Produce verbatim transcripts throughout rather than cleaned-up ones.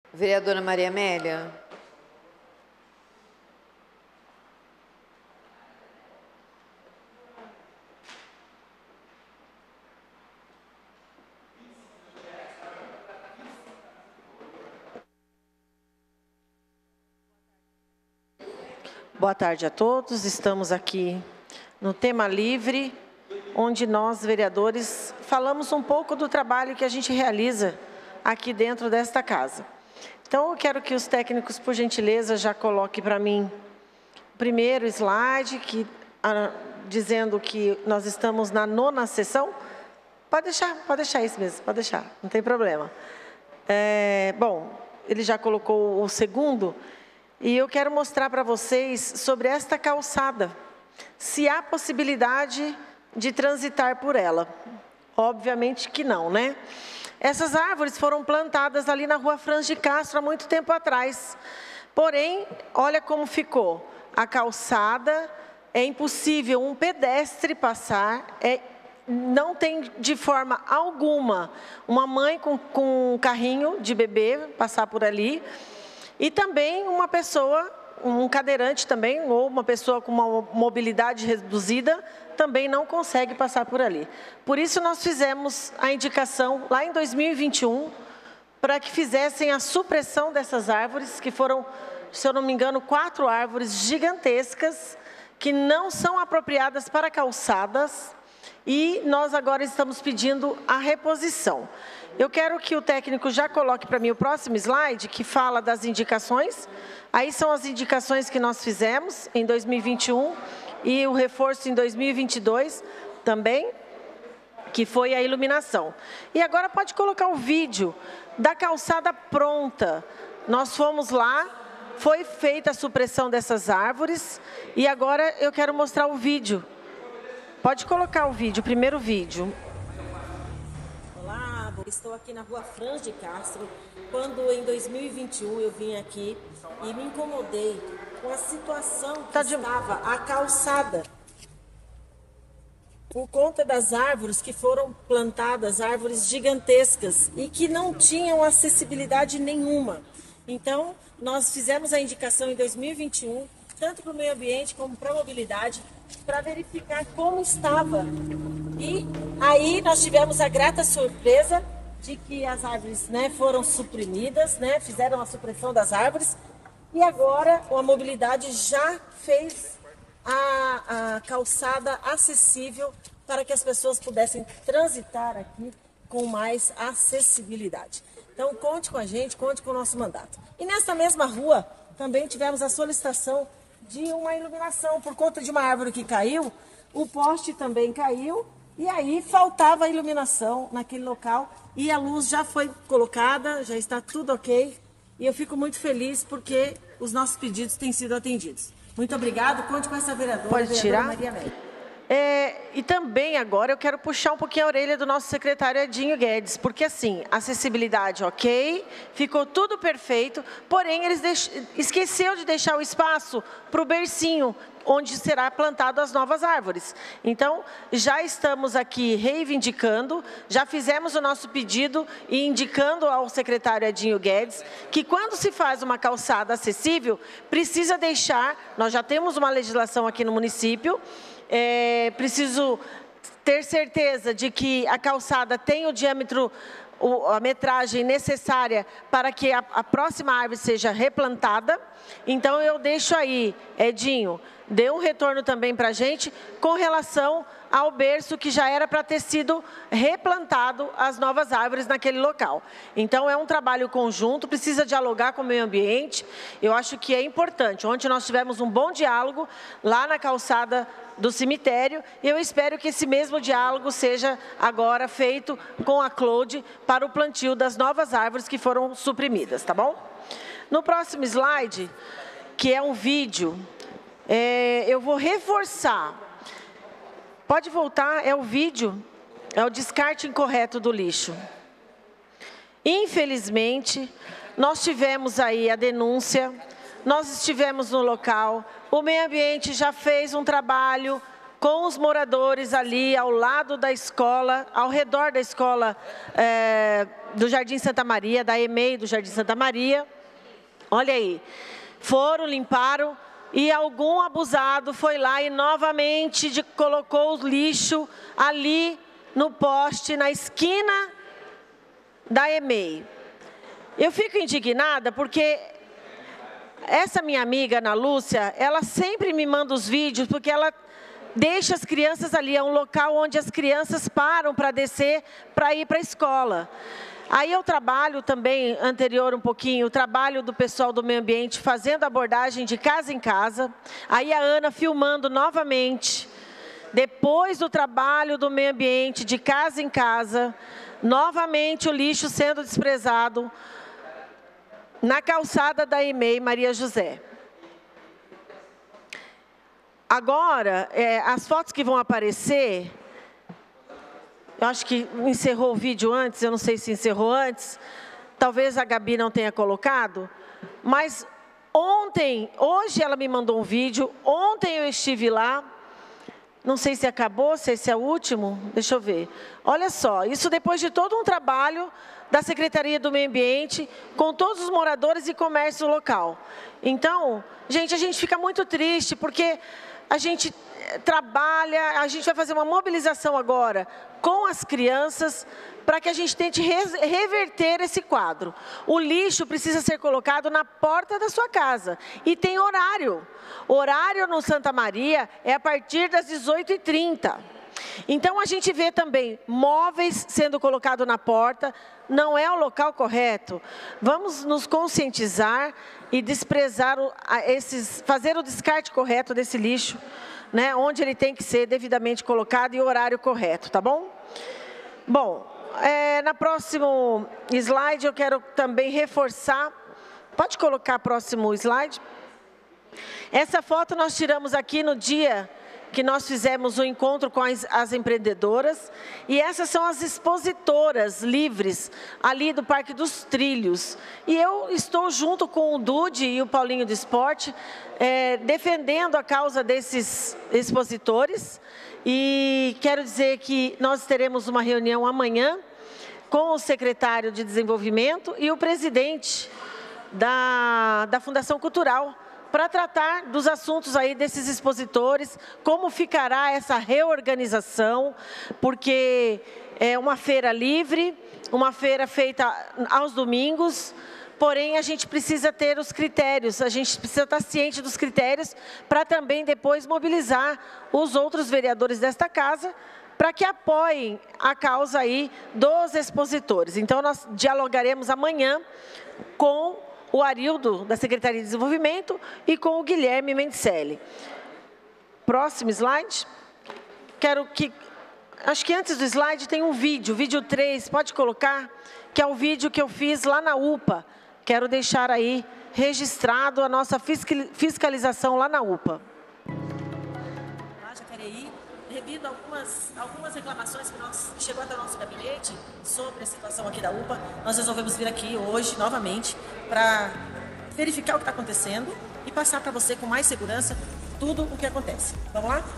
Vereadora Maria Amélia. Boa tarde a todos. Estamos aqui no Tema Livre, onde nós, vereadores, falamos um pouco do trabalho que a gente realiza aqui dentro desta casa. Então, eu quero que os técnicos, por gentileza, já coloquem para mim o primeiro slide, que, ah, dizendo que nós estamos na nona sessão. Pode deixar, pode deixar isso mesmo, pode deixar, não tem problema. É, bom, ele já colocou o segundo. E eu quero mostrar para vocês sobre esta calçada, se há possibilidade de transitar por ela. Obviamente que não, né? Essas árvores foram plantadas ali na Rua Franz de Castro há muito tempo atrás. Porém, olha como ficou. A calçada, é impossível um pedestre passar, é, não tem de forma alguma uma mãe com, com um carrinho de bebê passar por ali. E também uma pessoa, um cadeirante também, ou uma pessoa com uma mobilidade reduzida, também não consegue passar por ali. Por isso, nós fizemos a indicação, lá em dois mil e vinte e um, para que fizessem a supressão dessas árvores, que foram, se eu não me engano, quatro árvores gigantescas, que não são apropriadas para calçadas, e nós agora estamos pedindo a reposição. Eu quero que o técnico já coloque para mim o próximo slide, que fala das indicações. Aí são as indicações que nós fizemos em dois mil e vinte e um e o reforço em dois mil e vinte e dois também, que foi a iluminação. E agora pode colocar o vídeo da calçada pronta. Nós fomos lá, foi feita a supressão dessas árvores e agora eu quero mostrar o vídeo. Pode colocar o vídeo, o primeiro vídeo. Olá, estou aqui na Rua Franz de Castro, quando em dois mil e vinte e um eu vim aqui e me incomodei com a situação que tá de... estava a calçada. Por conta das árvores que foram plantadas, árvores gigantescas, e que não tinham acessibilidade nenhuma. Então, nós fizemos a indicação em dois mil e vinte e um, tanto para o meio ambiente como para a mobilidade, para verificar como estava. E aí nós tivemos a grata surpresa de que as árvores, né, foram suprimidas, né, fizeram a supressão das árvores, e agora a mobilidade já fez a, a calçada acessível para que as pessoas pudessem transitar aqui com mais acessibilidade. Então conte com a gente, conte com o nosso mandato. E nessa mesma rua também tivemos a solicitação de uma iluminação. Por conta de uma árvore que caiu, o poste também caiu e aí faltava a iluminação naquele local e a luz já foi colocada, já está tudo ok e eu fico muito feliz porque os nossos pedidos têm sido atendidos. Muito obrigado, conte com essa vereadora, Pode vereadora tirar? Maria Amélia. É, e também agora eu quero puxar um pouquinho a orelha do nosso secretário Edinho Guedes, porque assim, acessibilidade ok, ficou tudo perfeito, porém eles deix... esqueceu de deixar o espaço para o bercinho, onde será plantado as novas árvores. Então, já estamos aqui reivindicando, já fizemos o nosso pedido e indicando ao secretário Edinho Guedes que quando se faz uma calçada acessível, precisa deixar, nós já temos uma legislação aqui no município, É, preciso ter certeza de que a calçada tem o diâmetro, o, a metragem necessária para que a, a próxima árvore seja replantada. Então, eu deixo aí, Edinho, dê um retorno também para a gente com relação ao berço que já era para ter sido replantado as novas árvores naquele local. Então, é um trabalho conjunto, precisa dialogar com o meio ambiente. Eu acho que é importante. Ontem nós tivemos um bom diálogo lá na calçada do cemitério e eu espero que esse mesmo diálogo seja agora feito com a Clode para o plantio das novas árvores que foram suprimidas, tá bom? No próximo slide, que é um vídeo, é, eu vou reforçar. Pode voltar, é o vídeo, é o descarte incorreto do lixo. Infelizmente, nós tivemos aí a denúncia, nós estivemos no local, o meio ambiente já fez um trabalho com os moradores ali ao lado da escola, ao redor da escola é, do Jardim Santa Maria, da E M E I do Jardim Santa Maria. Olha aí, foram, limparam e algum abusado foi lá e novamente de, colocou o lixo ali no poste, na esquina da E M E I. Eu fico indignada porque essa minha amiga, Ana Lúcia, ela sempre me manda os vídeos, porque ela deixa as crianças ali, é um local onde as crianças param para descer, para ir para a escola. Aí eu trabalho também, anterior um pouquinho, o trabalho do pessoal do meio ambiente, fazendo abordagem de casa em casa. Aí a Ana filmando novamente, depois do trabalho do meio ambiente, de casa em casa, novamente o lixo sendo desprezado, na calçada da E M E I Maria José. Agora, é, as fotos que vão aparecer, eu acho que encerrou o vídeo antes, eu não sei se encerrou antes, talvez a Gabi não tenha colocado, mas ontem, hoje ela me mandou um vídeo, ontem eu estive lá, não sei se acabou, se esse é o último, deixa eu ver. Olha só, isso depois de todo um trabalho da Secretaria do Meio Ambiente, com todos os moradores e comércio local. Então, gente, a gente fica muito triste, porque a gente trabalha, a gente vai fazer uma mobilização agora com as crianças, para que a gente tente reverter esse quadro. O lixo precisa ser colocado na porta da sua casa, e tem horário. Horário no Santa Maria é a partir das dezoito e trinta. Então, a gente vê também móveis sendo colocados na porta, não é o local correto. Vamos nos conscientizar e desprezar o, a, esses, fazer o descarte correto desse lixo, né, onde ele tem que ser devidamente colocado e o horário correto, tá bom? Bom, é, na próximo slide eu quero também reforçar, pode colocar próximo slide? Essa foto nós tiramos aqui no dia que nós fizemos o encontro com as, as empreendedoras, e essas são as expositoras livres ali do Parque dos Trilhos. E eu estou junto com o Dude e o Paulinho do Esporte, é, defendendo a causa desses expositores, e quero dizer que nós teremos uma reunião amanhã com o secretário de Desenvolvimento e o presidente da, da Fundação Cultural, para tratar dos assuntos aí desses expositores, como ficará essa reorganização, porque é uma feira livre, uma feira feita aos domingos, porém a gente precisa ter os critérios, a gente precisa estar ciente dos critérios, para também depois mobilizar os outros vereadores desta casa, para que apoiem a causa aí dos expositores. Então, nós dialogaremos amanhã com o Arildo, da Secretaria de Desenvolvimento, e com o Guilherme Mendicelli. Próximo slide. Quero que... Acho que antes do slide tem um vídeo, vídeo três, pode colocar, que é o vídeo que eu fiz lá na U P A. Quero deixar aí registrado a nossa fiscalização lá na U P A. Devido a algumas, algumas reclamações que nós, chegou até o nosso gabinete sobre a situação aqui da U P A, nós resolvemos vir aqui hoje, novamente, para verificar o que está acontecendo e passar para você com mais segurança tudo o que acontece. Vamos lá?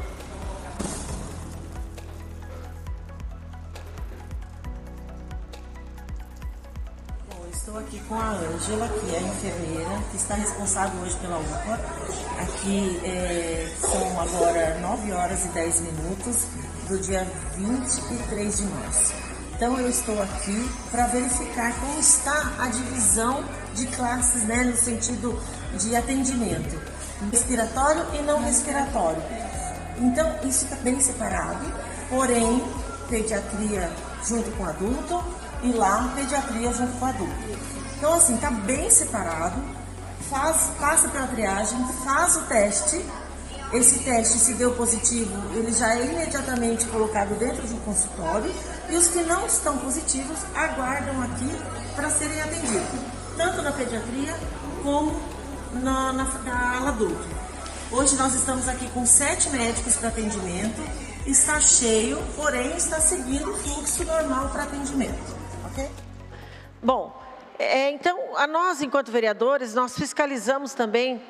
Bom, estou aqui com a Ângela, que é a enfermeira, que está responsável hoje pela U P A. Aqui é, são agora nove horas e dez minutos do dia vinte e três de março. Então, eu estou aqui para verificar como está a divisão de classes, né, no sentido de atendimento, respiratório e não respiratório. Então, isso está bem separado, porém, pediatria junto com adulto e lá pediatria junto com adulto. Então, assim, está bem separado. Faz, passa pela triagem, faz o teste, esse teste, se deu positivo, ele já é imediatamente colocado dentro de um consultório, e os que não estão positivos aguardam aqui para serem atendidos, tanto na pediatria como na, na, na ala adulto. Hoje nós estamos aqui com sete médicos para atendimento, está cheio, porém está seguindo o fluxo normal para atendimento, ok? Bom, É, então, a nós, enquanto vereadores, nós fiscalizamos também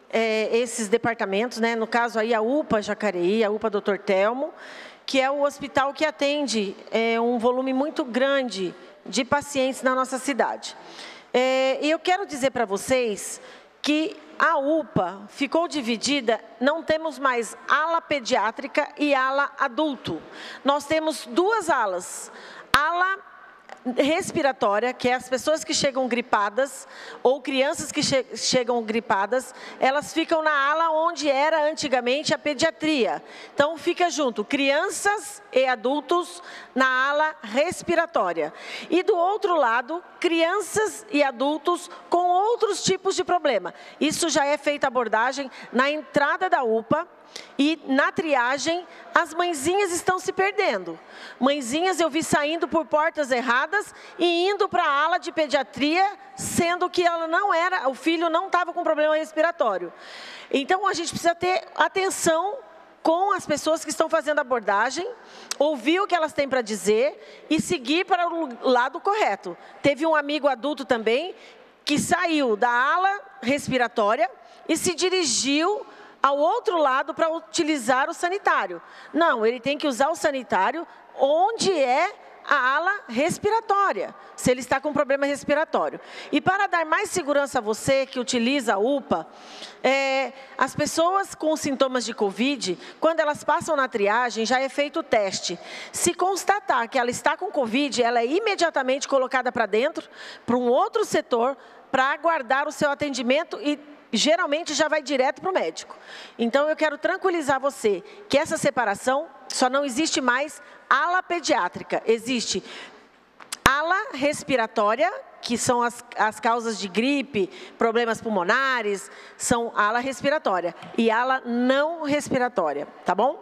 é, esses departamentos, né? No caso aí a U P A Jacareí, a U P A doutor Telmo, que é o hospital que atende é, um volume muito grande de pacientes na nossa cidade. É, e eu quero dizer para vocês que a U P A ficou dividida, não temos mais ala pediátrica e ala adulto. Nós temos duas alas, ala respiratória, que é as pessoas que chegam gripadas, ou crianças que che chegam gripadas, elas ficam na ala onde era antigamente a pediatria. Então, fica junto, crianças e adultos na ala respiratória. E do outro lado, crianças e adultos com outros tipos de problema. Isso já é feita abordagem na entrada da U P A. E na triagem, as mãezinhas estão se perdendo. Mãezinhas eu vi saindo por portas erradas e indo para a ala de pediatria, sendo que ela não era, o filho não estava com problema respiratório. Então, a gente precisa ter atenção com as pessoas que estão fazendo abordagem, ouvir o que elas têm para dizer e seguir para o lado correto. Teve um amigo adulto também que saiu da ala respiratória e se dirigiu ao outro lado para utilizar o sanitário. Não, ele tem que usar o sanitário onde é a ala respiratória, se ele está com problema respiratório. E para dar mais segurança a você que utiliza a U P A, é, as pessoas com sintomas de Covid, quando elas passam na triagem, já é feito o teste. Se constatar que ela está com Covid, ela é imediatamente colocada para dentro, para um outro setor, para aguardar o seu atendimento e geralmente já vai direto para o médico. Então, eu quero tranquilizar você que essa separação só não existe mais ala pediátrica. Existe ala respiratória, que são as, as causas de gripe, problemas pulmonares, são ala respiratória. E ala não respiratória, tá bom?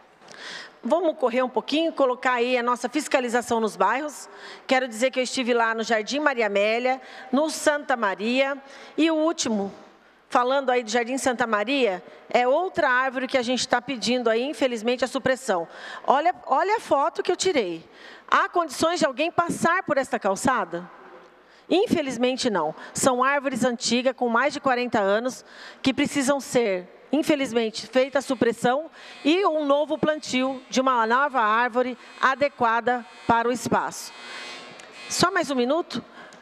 Vamos correr um pouquinho, colocar aí a nossa fiscalização nos bairros. Quero dizer que eu estive lá no Jardim Maria Amélia, no Santa Maria, e o último, falando aí do Jardim Santa Maria, é outra árvore que a gente está pedindo aí, infelizmente, a supressão. Olha, olha a foto que eu tirei. Há condições de alguém passar por esta calçada? Infelizmente não. São árvores antigas, com mais de quarenta anos, que precisam ser, infelizmente, feita a supressão e um novo plantio de uma nova árvore adequada para o espaço. Só mais um minuto?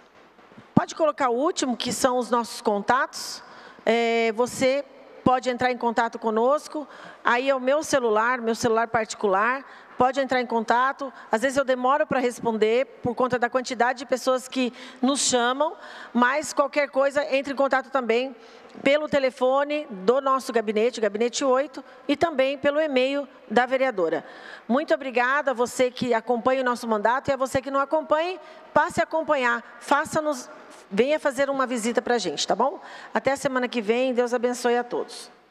Pode colocar o último, que são os nossos contatos. É, você pode entrar em contato conosco, aí é o meu celular, meu celular particular, pode entrar em contato. Às vezes eu demoro para responder, por conta da quantidade de pessoas que nos chamam, mas qualquer coisa, entre em contato também pelo telefone do nosso gabinete, gabinete oito, e também pelo e-mail da vereadora. Muito obrigada a você que acompanha o nosso mandato, e a você que não acompanha, passe a acompanhar, faça-nos... Venha fazer uma visita para a gente, tá bom? Até a semana que vem, Deus abençoe a todos.